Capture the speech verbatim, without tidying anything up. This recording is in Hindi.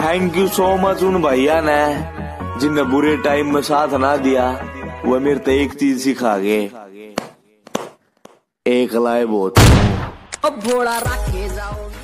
थैंक यू सो मच उन भैया ने जिनने बुरे टाइम में साथ ना दिया। वो मेरे तो एक चीज सिखा गए, एक लाए बहुत अब भोला रखे जाओ।